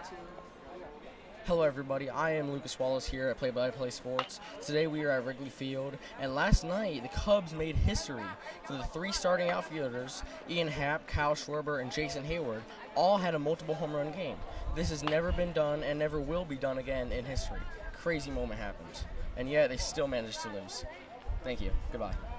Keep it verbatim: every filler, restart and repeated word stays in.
Hello everybody, I am Lucas Wallace here at Play by Play Sports. Today we are at Wrigley Field, and last night the Cubs made history for the three starting outfielders, Ian Happ, Kyle Schwarber, and Jason Hayward, all had a multiple home run game. This has never been done and never will be done again in history. Crazy moment happened, and yet they still managed to lose. Thank you. Goodbye.